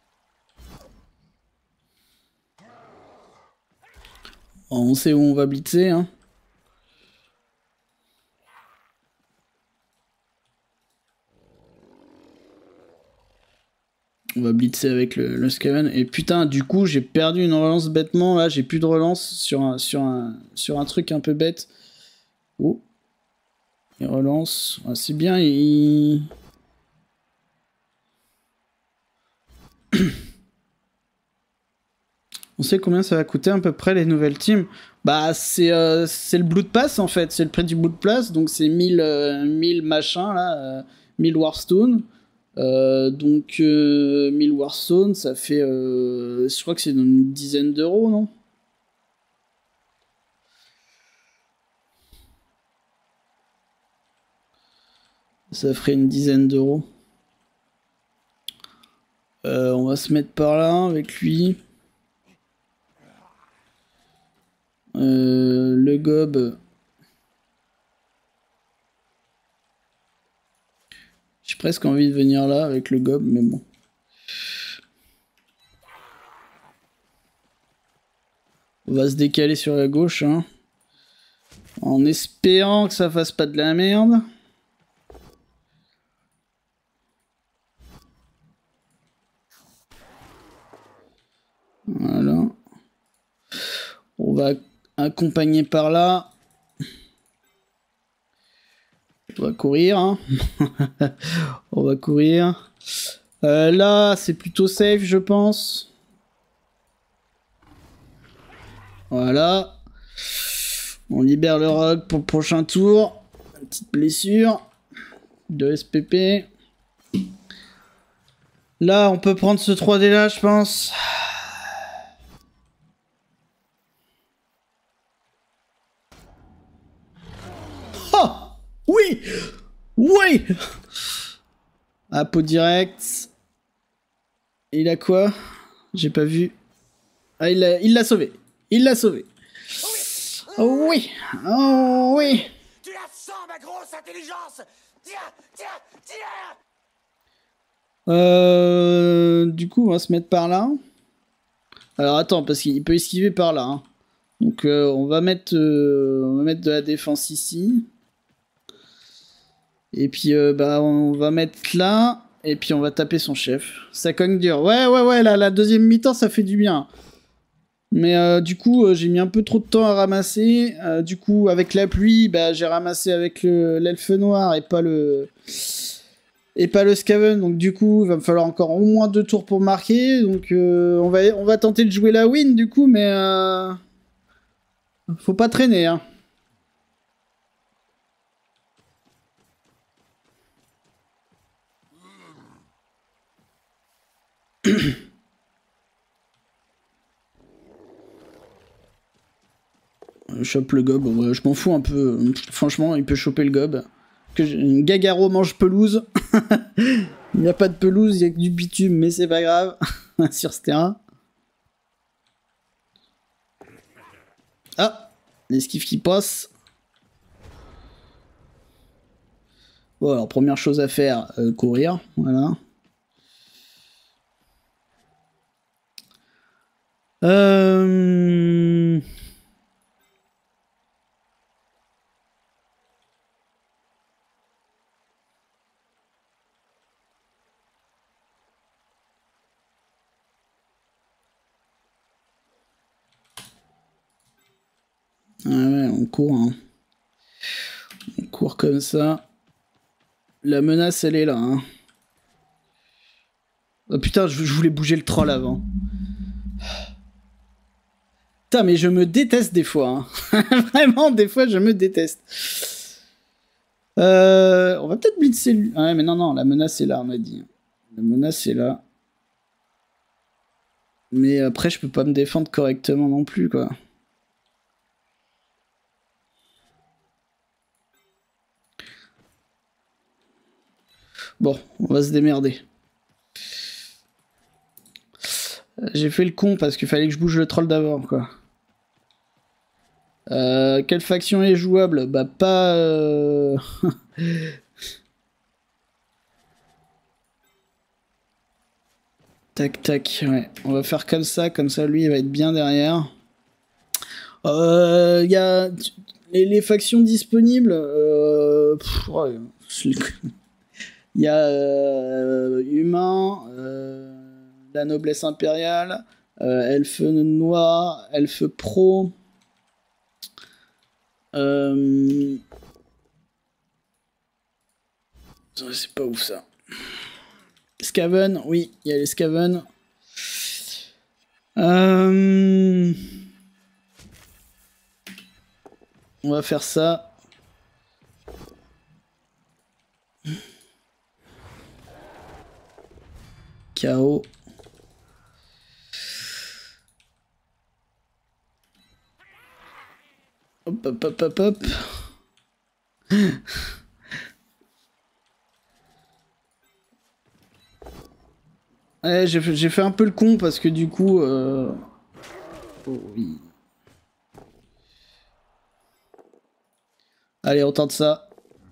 On sait où on va blitzer, hein. On va blitzer avec le, le Skaven. Et putain, du coup, j'ai perdu une relance bêtement. Là, j'ai plus de relance sur un, sur, un, sur un truc un peu bête. Oh. Il relance. Ah, c'est bien, il... On sait combien ça va coûter à peu près les nouvelles teams. Bah, c'est euh, c'est le Blood Pass en fait. C'est le prix du Blood Pass. Donc, c'est mille, euh, mille machins là. Euh, mille Warstone. Euh, donc, euh, mille Warstone, ça fait. Euh, je crois que c'est une dizaine d'euros, non? Ça ferait une dizaine d'euros. Euh, on va se mettre par là avec lui. Euh, le gob. J'ai presque envie de venir là avec le gob, mais bon. On va se décaler sur la gauche, hein. En espérant que ça fasse pas de la merde. Voilà. On va accompagner par là. On va courir. Hein. On va courir. Euh, là, c'est plutôt safe, je pense. Voilà. On libère le rogue pour le prochain tour. Une petite blessure. deux S P P. Là, on peut prendre ce trois D là, je pense. Oh! Oui! Oui! Apo direct. Il a quoi? J'ai pas vu. Ah, il l'a il l'a sauvé. Il l'a sauvé. Oh oui! Oh oui! Tu la sens, ma grosse intelligence? Tiens, tiens, tiens! Euh, du coup, on va se mettre par là. Alors attends, parce qu'il peut esquiver par là. Hein. Donc euh, on va mettre, euh, on va mettre de la défense ici. Et puis euh, bah on va mettre là. Et puis on va taper son chef. Ça cogne dur. Ouais, ouais, ouais. Là, la deuxième mi-temps, ça fait du bien. Mais euh, du coup, euh, j'ai mis un peu trop de temps à ramasser. Euh, du coup, avec la pluie, bah, j'ai ramassé avec l'elfe noir et pas le et pas le Skaven. Donc du coup, il va me falloir encore au moins deux tours pour marquer. Donc euh, on va on va tenter de jouer la win du coup, mais euh... faut pas traîner. Hein. Chope le gob, ouais, je m'en fous un peu. Franchement, il peut choper le gob. Que je... Gagaro mange pelouse. Il n'y a pas de pelouse, il y a que du bitume, mais c'est pas grave. Sur ce terrain. Ah, l'esquive qui passe. Bon, alors première chose à faire, euh, courir. Voilà. Euh... Ah ouais, on court. Hein. On court comme ça. La menace, elle est là. Hein. Oh putain, je, je voulais bouger le troll avant. Putain, mais je me déteste des fois. Hein. Vraiment, des fois, je me déteste. Euh, on va peut-être blitzer lui. Ah ouais, mais non, non, la menace est là, on m'a dit. La menace est là. Mais après, je peux pas me défendre correctement non plus, quoi. Bon, on va se démerder. J'ai fait le con parce qu'il fallait que je bouge le troll d'avant, quoi. Euh, quelle faction est jouable? Bah pas... Euh... tac, tac, ouais. On va faire comme ça, comme ça lui il va être bien derrière. Il euh, y a les, les factions disponibles. Euh... Pff, ouais. Il y a euh, Humain, euh, la noblesse impériale, euh, Elfe noir, Elfe pro. Euh... C'est pas ouf ça. Skaven, oui, il y a les Skaven. Euh... On va faire ça. K O. Hop, hop, hop, hop, hop. Ouais, j'ai fait, j'ai fait un peu le con parce que du coup... Euh... Oh, oui. Allez, on tente ça.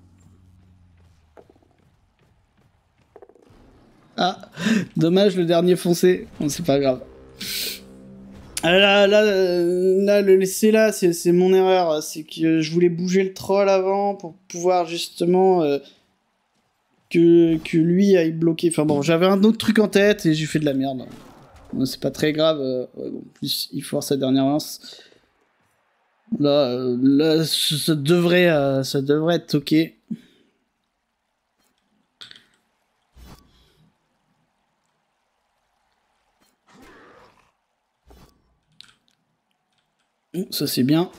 Ah, dommage, le dernier foncé. Bon, c'est pas grave. Ah, Là, là, euh, là, le laisser là, c'est c'est mon erreur. C'est que je voulais bouger le troll avant pour pouvoir justement euh, que, que lui aille bloquer. Enfin bon, j'avais un autre truc en tête et j'ai fait de la merde. Bon, c'est pas très grave. euh, ouais, bon, en plus, il force sa dernière lance. Là, euh, là, ça devrait, euh, ça devrait être ok. Ça c'est bien.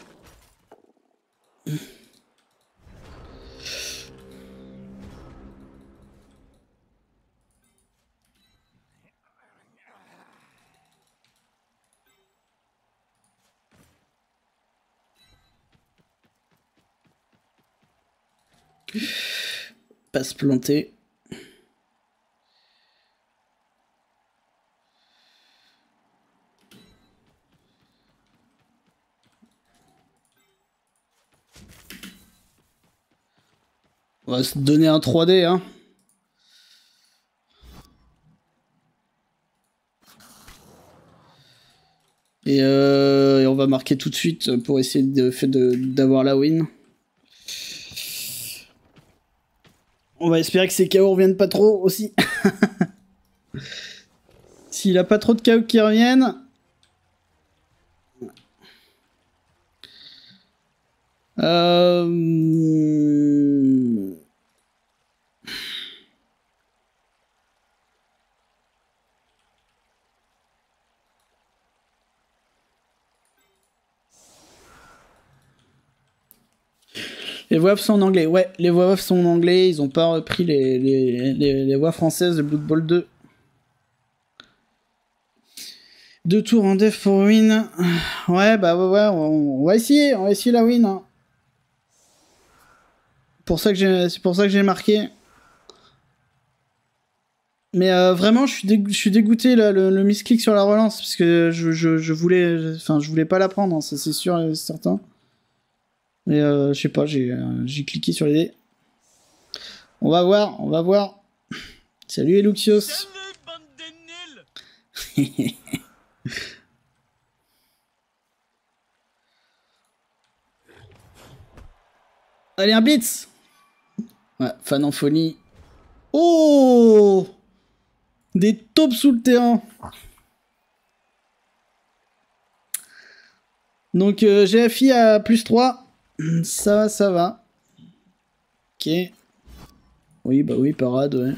Pas se planter. On va se donner un trois D, hein. Et, euh, et on va marquer tout de suite pour essayer de, de, d'avoir la win. On va espérer que ces K O reviennent pas trop aussi. S'il a pas trop de K O qui reviennent... Euh... Les voix off sont en anglais. Ouais, les voix off sont en anglais. Ils ont pas repris les, les, les, les voix françaises de Blood Bowl deux. Deux tours en def pour win. Ouais, bah ouais, ouais, on, on va essayer. On va essayer la win. Hein. Pour ça que j'ai, c'est pour ça que j'ai marqué. Mais euh, vraiment, je suis, dégo- je suis dégoûté là, le, le misclick sur la relance parce que je, je, je voulais, enfin, je voulais pas la prendre, hein, ça c'est sûr et certain. Mais euh, je sais pas, j'ai, euh, j'ai cliqué sur les dés. On va voir, on va voir. Salut Eluxios. Salut, bande de nuls. Allez, un blitz. Ouais, fan en folie. Oh, des taupes sous le terrain. Donc euh, G F I à plus trois. Ça va, ça va. Ok. Oui, bah oui, parade, ouais.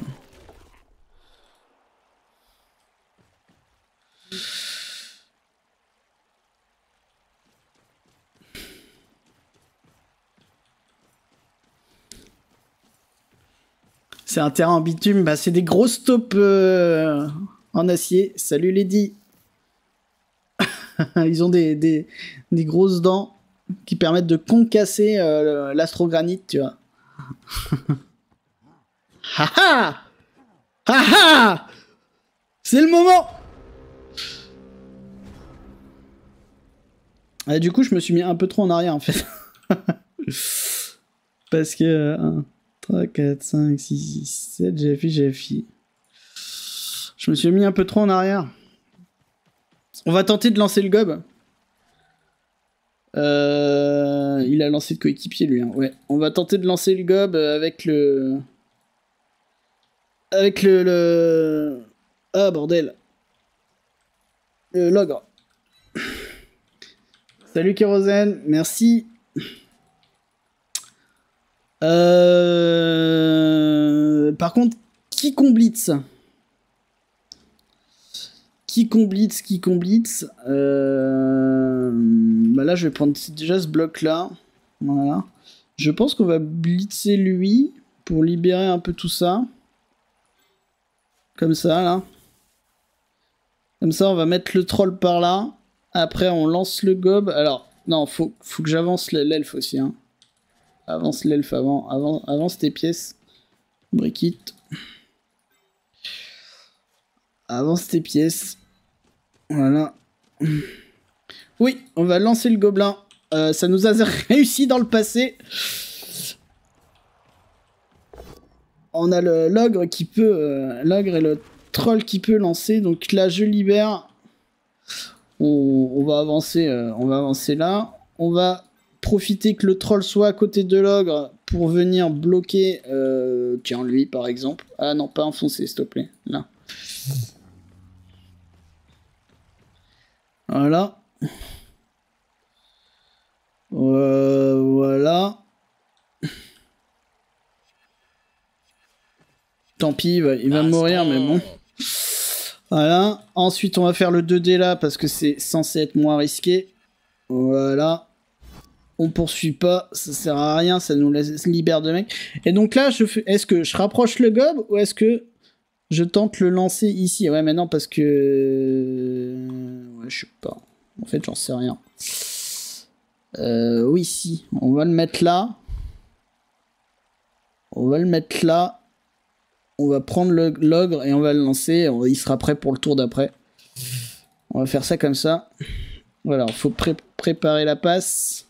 C'est un terrain en bitume, bah c'est des grosses taupes euh, en acier. Salut Lady. Ils ont des, des, des grosses dents qui permettent de concasser euh, l'astrogranite, tu vois. Haha. Haha. C'est le moment. Et du coup, je me suis mis un peu trop en arrière, en fait. Parce que... un, trois, quatre, cinq, six, sept, G F I, G F I. Je me suis mis un peu trop en arrière. On va tenter de lancer le gob. Euh, il a lancé de coéquipier, lui. Hein. Ouais. On va tenter de lancer le gob avec le... Avec le... le... Ah, bordel. Le logre. Salut Kérosène, merci. Euh... Par contre, qui qu'on blitz ? Qui comblitz, qui comblitz. Euh... Bah là, je vais prendre déjà ce bloc-là. Voilà. Je pense qu'on va blitzer lui pour libérer un peu tout ça. Comme ça, là. Comme ça, on va mettre le troll par là. Après, on lance le gob. Alors, non, faut, faut que j'avance l'elfe aussi. Hein. Avance l'elfe avant, avant. Avance tes pièces. Briquette. Avance tes pièces. Voilà. Oui, on va lancer le gobelin. Euh, ça nous a réussi dans le passé. On a le l'ogre qui peut... Euh, l'ogre et le troll qui peut lancer. Donc là, je libère. On, on va avancer, euh, on va avancer là. On va profiter que le troll soit à côté de l'ogre pour venir bloquer... Euh, tiens, lui, par exemple. Ah non, pas enfoncer, s'il te plaît. Là. Voilà. Euh, voilà. Tant pis, il va, il va mourir, mais bon. Voilà. Ensuite, on va faire le deux D là, parce que c'est censé être moins risqué. Voilà. On poursuit pas, ça sert à rien, ça nous laisse libère de mecs. Et donc là, je fais... est-ce que je rapproche le gob, ou est-ce que je tente le lancer ici? Ouais, mais non, parce que... Ouais, je sais pas. En fait, j'en sais rien. Euh, oui, si. On va le mettre là. On va le mettre là. On va prendre le l'ogre et on va le lancer. On, il sera prêt pour le tour d'après. On va faire ça comme ça. Voilà, il faut pré préparer la passe.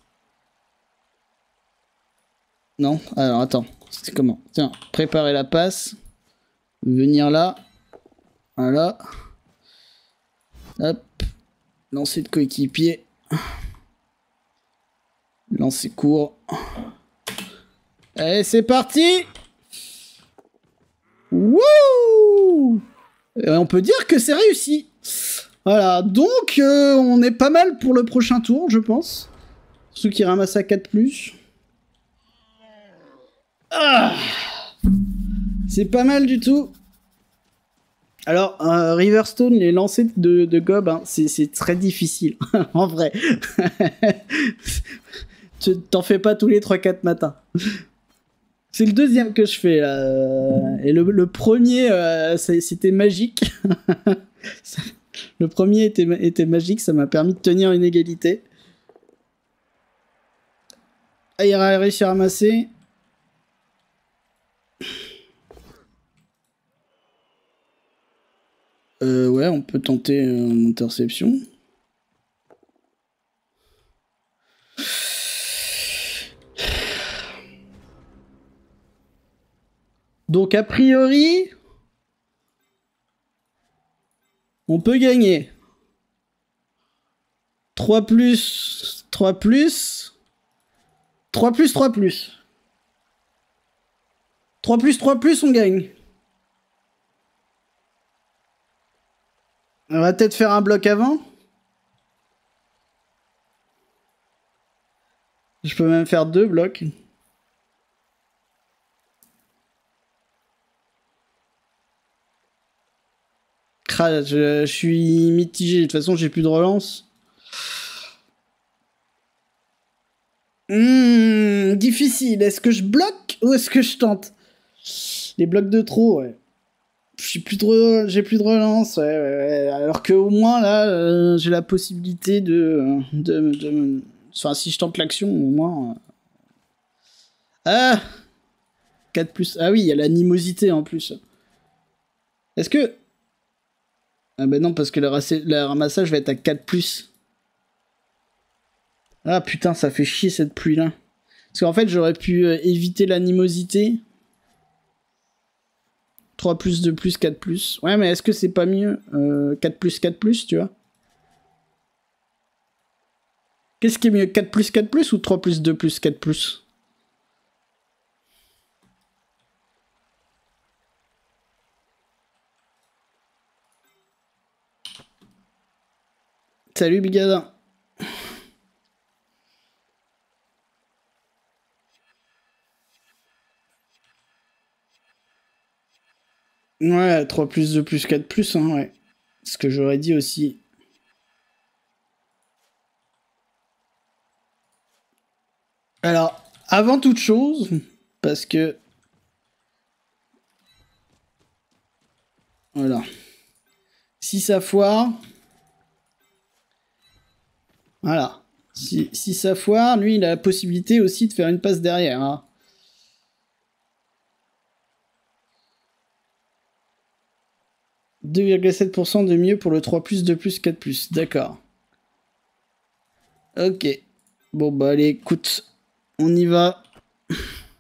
Non? Alors, attends. C'est comment? Tiens, préparer la passe. Venir là. Voilà. Hop. Lancer de coéquipier. Lancer court. Allez, c'est parti! Wouh! Et on peut dire que c'est réussi. Voilà, donc euh, on est pas mal pour le prochain tour, je pense. Ceux qui ramassent à quatre plus. Ah! C'est pas mal du tout. Alors, euh, Riverstone, les lancers de, de gob, hein, c'est très difficile, en vrai. T'en fais pas tous les trois quatre matins. C'est le deuxième que je fais, là. Et le, le premier, euh, c'était magique. Le premier était, était magique, ça m'a permis de tenir une égalité. Ah, il a réussi à ramasser. Euh, ouais, on peut tenter une interception. Donc, a priori, on peut gagner. trois plus, trois plus, trois plus, trois plus. trois plus, trois plus, on gagne. On va peut-être faire un bloc avant. Je peux même faire deux blocs. Crade, je, je suis mitigé. De toute façon, j'ai plus de relance. Mmh, difficile. Est-ce que je bloque ou est-ce que je tente? Les blocs de trop, ouais. J'ai plus de j'ai plus de relance, ouais, ouais, ouais. Alors que au moins là, euh, j'ai la possibilité de, de, de, enfin si je tente l'action, au moins. Euh... Ah, quatre plus. Ah oui, il y a l'animosité en plus. Est-ce que ah ben non parce que le, le ramassage va être à quatre plus. Ah putain, ça fait chier cette pluie là. Parce qu'en fait j'aurais pu euh, éviter l'animosité. trois plus, deux plus, quatre plus. Ouais, mais est-ce que c'est pas mieux euh, quatre plus, quatre plus, tu vois? Qu'est-ce qui est mieux, quatre plus, quatre plus ou trois plus, deux plus, quatre plus? Salut Bigadin. Ouais, trois plus, deux plus, quatre plus, hein, ouais. Ce que j'aurais dit aussi. Alors, avant toute chose, parce que... Voilà. Si ça foire... Voilà. Si, si ça foire, lui, il a la possibilité aussi de faire une passe derrière. Hein. deux virgule sept pour cent de mieux pour le trois plus, deux plus, quatre plus. D'accord. Ok. Bon, bah allez, écoute. On y va. De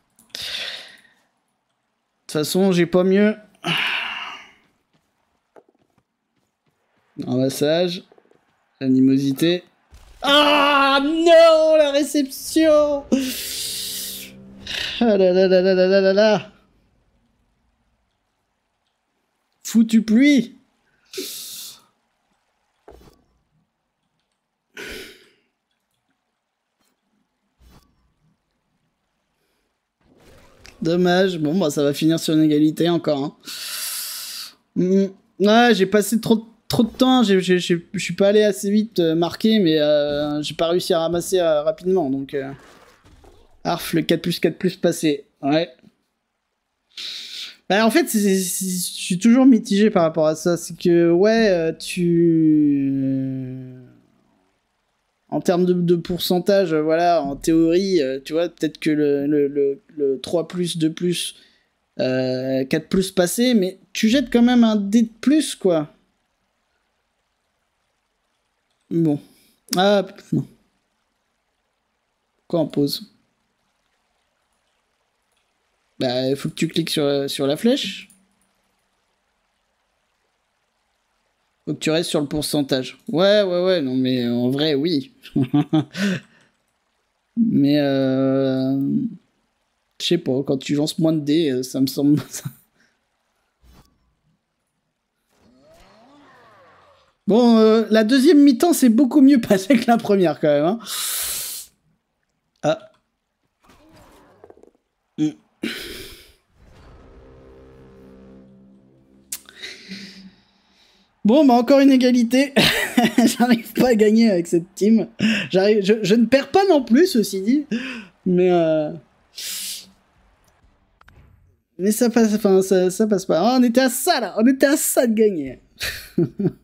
toute façon, j'ai pas mieux. Ramassage. Animosité. Ah non, la réception. Ah là là là là là là là là. Foutu pluie. Dommage. Bon, bah ça va finir sur une égalité encore. Hein. Mmh. Ouais, j'ai passé trop, trop de temps. Je suis pas allé assez vite euh, marquer, mais euh, j'ai pas réussi à ramasser euh, rapidement. Donc, euh... Arf, le quatre plus quatre plus passé. Ouais. Bah, en fait, je suis toujours mitigé par rapport à ça. C'est que, ouais, euh, tu... En termes de, de pourcentage, euh, voilà, en théorie, euh, tu vois, peut-être que le, le, le, le trois plus, deux plus, euh, quatre plus passé, mais tu jettes quand même un dé de plus, quoi. Bon. Ah, non. Quoi en pause? Bah, il faut que tu cliques sur, sur la flèche. Faut que tu restes sur le pourcentage. Ouais, ouais, ouais, non, mais en vrai, oui. mais, euh... je sais pas, quand tu lances moins de dés, ça me semble... Bon, euh, la deuxième mi-temps, c'est beaucoup mieux passé que la première, quand même. Hein. Ah. Mm. Bon, bah encore une égalité. J'arrive pas à gagner avec cette team. J'arrive, je, je ne perds pas non plus, ceci dit. Mais euh... mais ça passe, enfin ça, ça passe pas. Oh, on était à ça là, on était à ça de gagner.